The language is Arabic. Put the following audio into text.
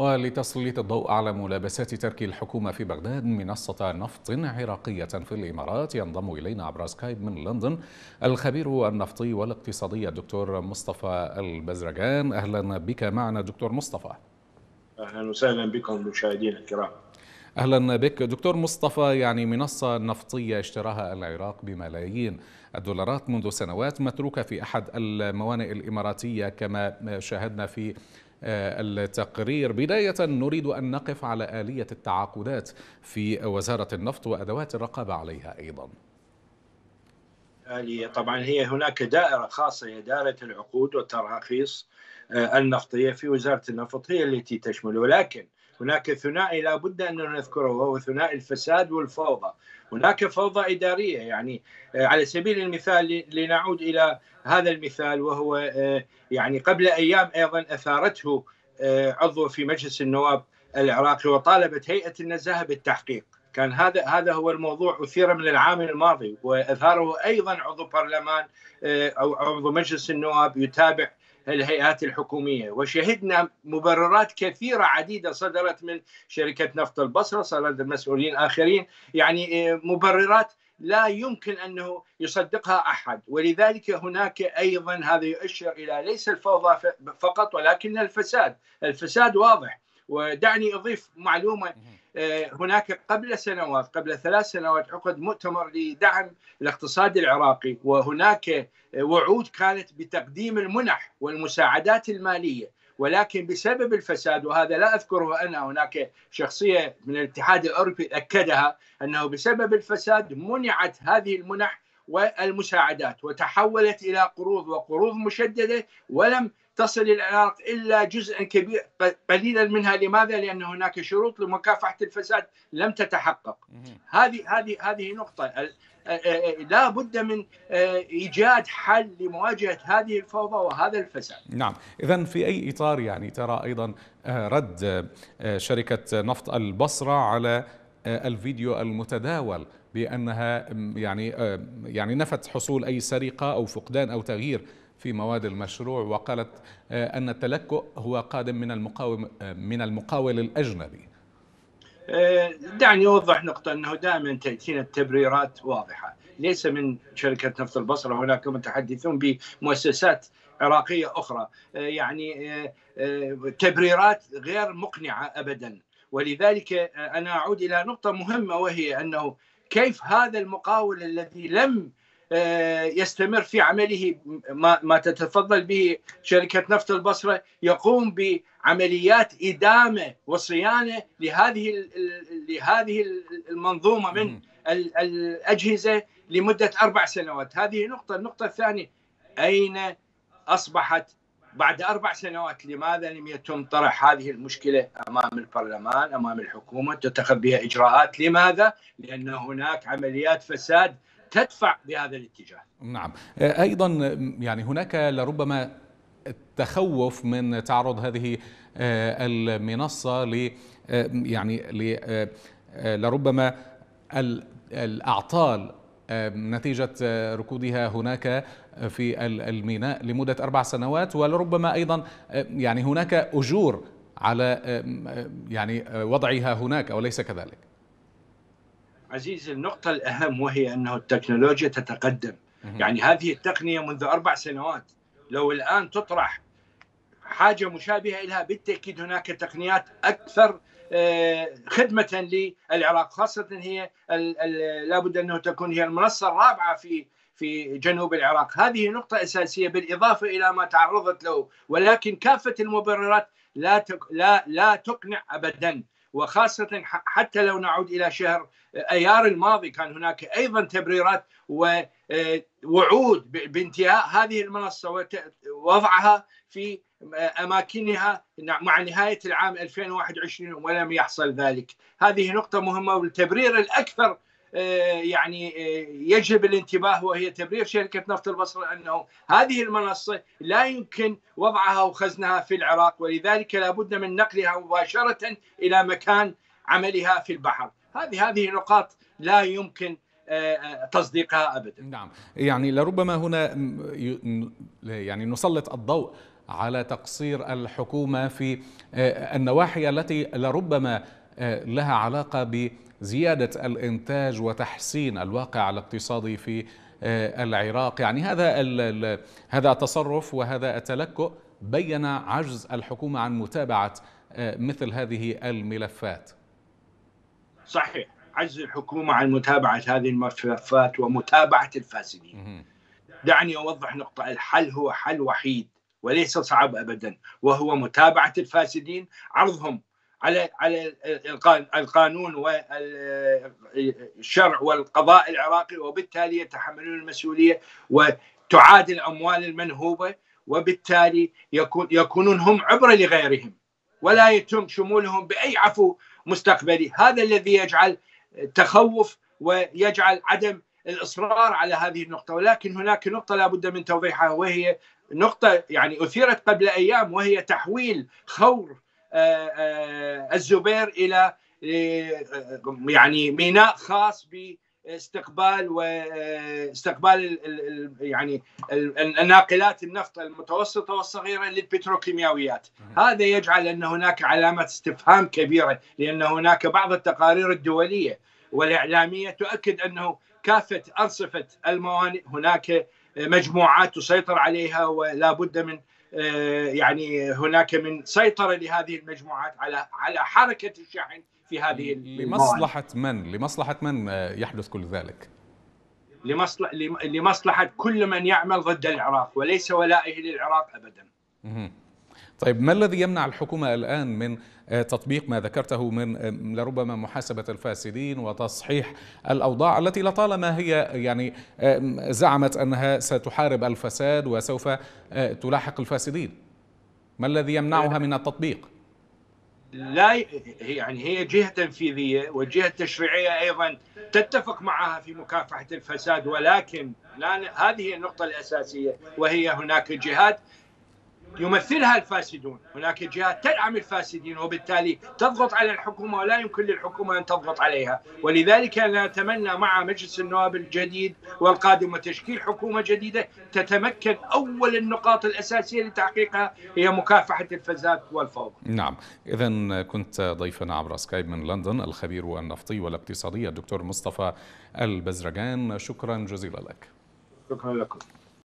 ولتسليط الضوء على ملابسات ترك الحكومة في بغداد منصة نفط عراقية في الإمارات، ينضم إلينا عبر سكايب من لندن الخبير النفطي والاقتصادي الدكتور مصطفى البزرقان. أهلا بك معنا دكتور مصطفى. أهلا وسهلا بكم مشاهدينا الكرام. أهلا بك دكتور مصطفى. يعني منصة نفطية اشتراها العراق بملايين الدولارات منذ سنوات، متروكة في أحد الموانئ الإماراتية كما شاهدنا في التقرير. بداية نريد أن نقف على آلية التعاقدات في وزارة النفط وأدوات الرقابة عليها أيضا. طبعا هي هناك دائرة خاصة، هي دائرة العقود والتراخيص النفطية في وزارة النفط، هي التي تشمل، ولكن هناك ثنائي لا بد أن نذكره، وهو ثنائي الفساد والفوضى. هناك فوضى إدارية، يعني على سبيل المثال لنعود إلى هذا المثال، وهو يعني قبل أيام أيضا أثارته عضو في مجلس النواب العراقي وطالبت هيئة النزاهة بالتحقيق. كان هذا هو الموضوع، أثير من العام الماضي وأثاره أيضا عضو برلمان أو عضو مجلس النواب يتابع الهيئات الحكومية. وشهدنا مبررات كثيرة عديدة صدرت من شركة نفط البصرة، صدرت المسؤولين آخرين، يعني مبررات لا يمكن أنه يصدقها أحد. ولذلك هناك أيضا هذا يؤشر إلى ليس الفوضى فقط ولكن الفساد واضح. ودعني أضيف معلومة، هناك قبل 3 سنوات عقد مؤتمر لدعم الاقتصاد العراقي، وهناك وعود كانت بتقديم المنح والمساعدات المالية، ولكن بسبب الفساد، وهذا لا أذكره أنا، هناك شخصية من الاتحاد الأوروبي أكدها، أنه بسبب الفساد منعت هذه المنح والمساعدات وتحولت إلى قروض وقروض مشددة، ولم تصل العراق إلا جزءا كبير قليلا منها. لماذا؟ لأن هناك شروط لمكافحة الفساد لم تتحقق. هذه نقطة. لا بد من إيجاد حل لمواجهة هذه الفوضى وهذا الفساد. نعم، إذن في أي إطار يعني ترى أيضا رد شركة نفط البصرة على الفيديو المتداول بأنها يعني نفت حصول أي سرقة أو فقدان أو تغيير في مواد المشروع، وقالت أن التلكؤ هو قادم من المقاول الأجنبي؟ دعني أوضح نقطة، أنه دائما تأتينا التبريرات واضحة، ليس من شركة نفط البصرة، هناك متحدثون بمؤسسات عراقية أخرى، يعني تبريرات غير مقنعة أبدا. ولذلك أنا أعود إلى نقطة مهمة، وهي أنه كيف هذا المقاول الذي لم يستمر في عمله ما تتفضل به شركة نفط البصرة يقوم بعمليات إدامة وصيانة لهذه المنظومة من الأجهزة لمدة 4 سنوات. هذه نقطة. النقطة الثانية، أين أصبحت بعد 4 سنوات؟ لماذا لم يتم طرح هذه المشكلة أمام البرلمان، أمام الحكومة، تتخذ بها إجراءات؟ لماذا؟ لأن هناك عمليات فساد تدفع بهذا الاتجاه. نعم، أيضا يعني هناك لربما التخوف من تعرض هذه المنصة لربما الأعطال نتيجة ركودها هناك في الميناء لمدة 4 سنوات، ولربما أيضا يعني هناك أجور على يعني وضعها هناك، أو ليس كذلك؟ عزيزي، النقطة الأهم وهي أنه التكنولوجيا تتقدم. يعني هذه التقنية منذ 4 سنوات، لو الآن تطرح حاجة مشابهة لها بالتأكيد هناك تقنيات أكثر خدمة للعراق، خاصة هي لابد أنه تكون هي المنصة الرابعة في جنوب العراق. هذه نقطة أساسية بالإضافة إلى ما تعرضت له، ولكن كافة المبررات لا تقنع أبدا. وخاصة حتى لو نعود إلى شهر أيار الماضي كان هناك أيضا تبريرات ووعود بانتهاء هذه المنصة ووضعها في أماكنها مع نهاية العام 2021 ولم يحصل ذلك. هذه نقطة مهمة. والتبرير الأكثر يعني يجلب الانتباه، وهي تبرير شركة نفط البصرة أنه هذه المنصة لا يمكن وضعها وخزنها في العراق، ولذلك لا بد من نقلها مباشرة إلى مكان عملها في البحر. هذه نقاط لا يمكن تصديقها أبدا. نعم، يعني لربما هنا يعني نسلط الضوء على تقصير الحكومة في النواحي التي لربما لها علاقة بزيادة الإنتاج وتحسين الواقع الاقتصادي في العراق. يعني هذا التصرف وهذا التلكؤ بين عجز الحكومة عن متابعة مثل هذه الملفات. صحيح، عجز الحكومة عن متابعة هذه الملفات ومتابعة الفاسدين. دعني أوضح نقطة، الحل هو حل وحيد وليس صعب أبدا، وهو متابعة الفاسدين، عرضهم على القانون والشرع والقضاء العراقي، وبالتالي يتحملون المسؤولية وتعاد الأموال المنهوبة، وبالتالي يكونون هم عبرة لغيرهم ولا يتم شمولهم بأي عفو مستقبلي. هذا الذي يجعل تخوف ويجعل عدم الإصرار على هذه النقطة. ولكن هناك نقطة لا بد من توضيحها، وهي نقطة يعني أثيرت قبل أيام، وهي تحويل خور الزبير إلى يعني ميناء خاص باستقبال يعني الناقلات النفط المتوسطة والصغيرة للبتروكيماويات. هذا يجعل أن هناك علامة استفهام كبيرة، لأن هناك بعض التقارير الدولية والإعلامية تؤكد أنه كافة أرصفة الموانئ هناك مجموعات تسيطر عليها، ولا بد من يعني هناك من سيطرة لهذه المجموعات على حركة الشحن في هذه لمصلحة من يحدث كل ذلك؟ لمصلحة كل من يعمل ضد العراق، وليس ولائه للعراق أبدا. طيب، ما الذي يمنع الحكومة الآن من تطبيق ما ذكرته من لربما محاسبة الفاسدين وتصحيح الأوضاع التي لطالما هي يعني زعمت أنها ستحارب الفساد وسوف تلاحق الفاسدين؟ ما الذي يمنعها من التطبيق؟ لا، يعني هي جهة تنفيذية والجهة التشريعية أيضا تتفق معها في مكافحة الفساد، ولكن هذه هي النقطة الأساسية، وهي هناك جهات يمثلها الفاسدون، هناك جهات تدعم الفاسدين، وبالتالي تضغط على الحكومة ولا يمكن للحكومة أن تضغط عليها. ولذلك أنا أتمنى مع مجلس النواب الجديد والقادم وتشكيل حكومة جديدة تتمكن أول النقاط الأساسية لتحقيقها هي مكافحة الفساد والفوضى. نعم، إذن كنت ضيفنا عبر سكايب من لندن الخبير النفطي والاقتصادي الدكتور مصطفى البزرقان، شكرا جزيلا لك. شكرا لكم.